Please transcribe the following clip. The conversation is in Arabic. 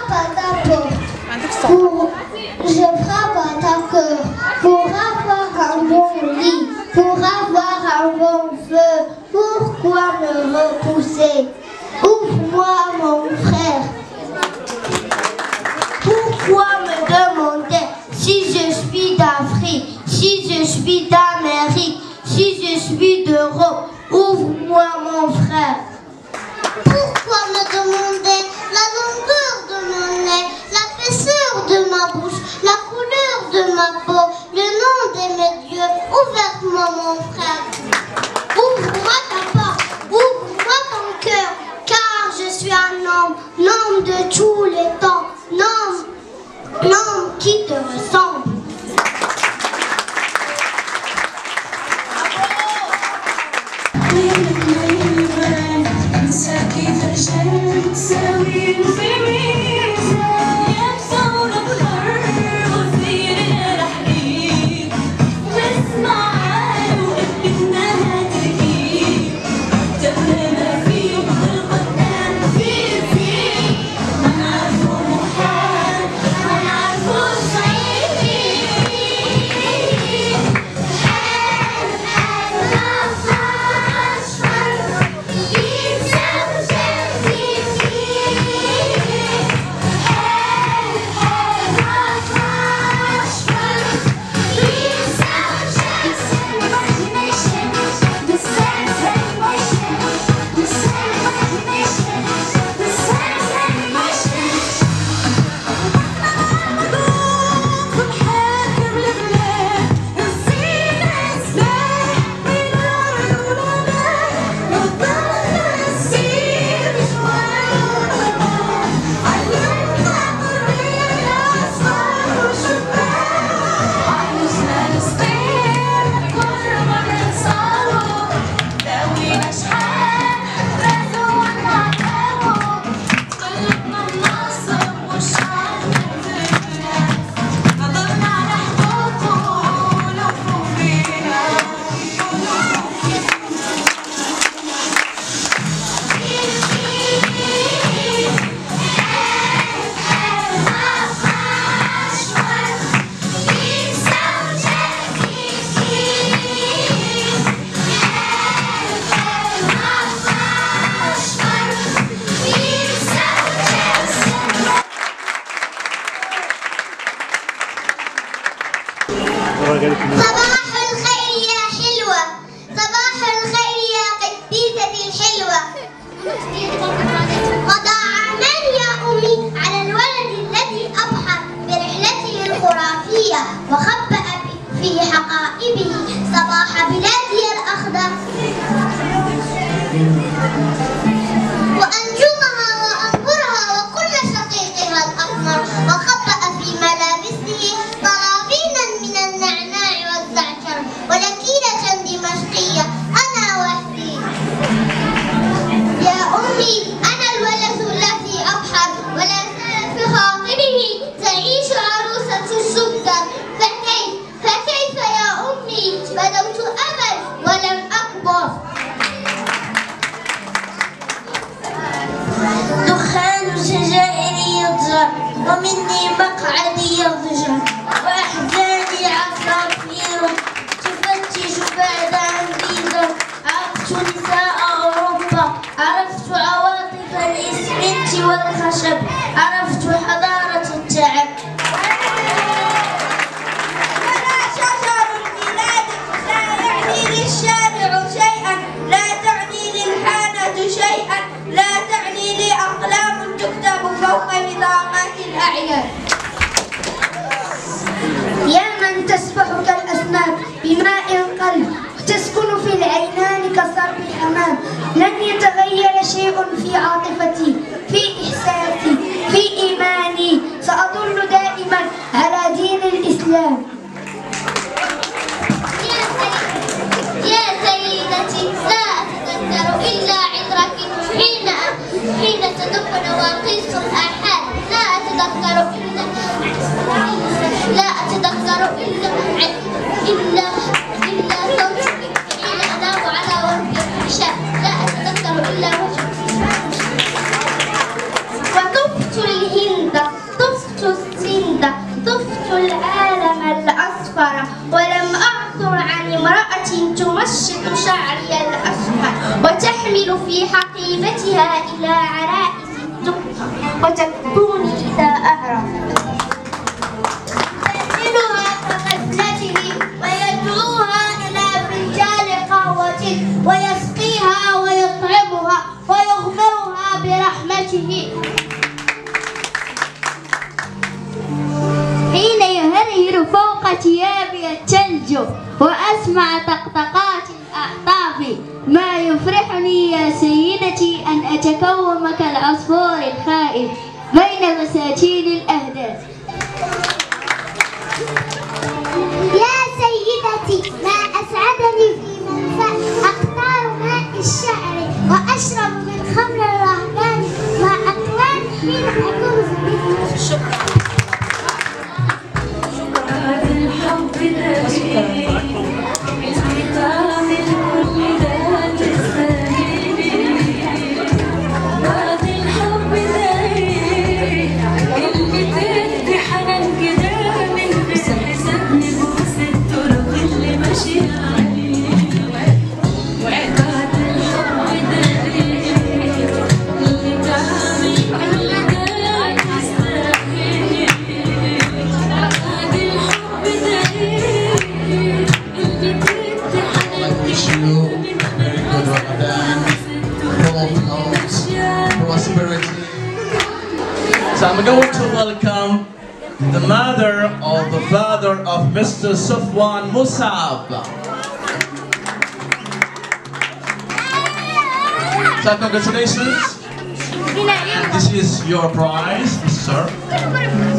frappe à ta porte. Je frappe à ta cœur pour avoir un bon lit, pour avoir un bon feu. Pourquoi me repousser? Ouvre-moi mon frère. Pourquoi me demander si je suis d'Afrique, si je suis d'Amérique, si je suis d'Europe? Ouvre-moi mon frère. Pourquoi me demander la longueur de mon nez, l'épaisseur de ma bouche, la couleur de ma peau, le nom de mes yeux? Ouvre-moi mon frère. Ouvre-moi ta porte, ouvre-moi ton cœur, car je suis un homme de tous les temps, homme qui te ressemble. صباح الخير يا حلوة، صباح الخير يا قديستي الحلوة. قضى عمان يا أمي على الولد الذي أبحر برحلته الخرافية وخبأ في حقائبه صباح بلادي الأخضر وأنجمها وأنبرها وكل شقيقها الأحمر، وخبأ في ملابسه طرابينا من النعناع والزعتر ولكينة دمشقية. أنا وحدي يا أمي، أنا الولد الذي أبحر ولا زال في خاطره تعيش عروسة السكر. فكيف يا أمي؟ بدوت أمل ولم أكبر. دخان سجائري يضجر ومني مقعدي يضجر وأحزاني عصافير تفتش بعد أمريكا. عرفت نساء أوروبا، عرفت عواطف الإسمنت والخشب، عرفت حضارة التعب. أنا شجر الميلاد لا يعني للشارع شيئا، لا تعني للحانة شيئا، لا تعني لي أقلام تكتب فوق بطاقات الأعيان. يا من تسبح كالأسماك بماء القلب وتسكن في العينان كصرب الحمام، لن يتغير شيء في عاطفتي، في إحساسي، في إيماني. سأظل دائما على دين الإسلام. يا سيدتي، لا أتذكر إلا عطرك حين تدق نواقيس الآحاد. لا أتذكر إلا صوتك حين أنام على ورد العشاء. لا أتذكر إلا وجهك. وطفت الهند زينتها إلى عرائس الدق وتكفوني إذا أعرف يسلها كغفلته ويدعوها إلى فنجان قهوة ويسقيها ويطعمها ويغمرها برحمته حين يهرهر فوق ثيابي الثلج وأسمع طقطقات الأعطاف ما يفرحني يا سيدتي أن أتكوم كالعصفور الخائف بين بساتين الأهداف. يا سيدتي ما أسعدني في منفى أقطار ماء الشعر وأشرب من خمر الرهبان مع أقوال حين أكون زميلتي. شكرا. So I'm going to welcome the mother of the father of Mr. Safwan Musab. So congratulations. This is your prize, sir.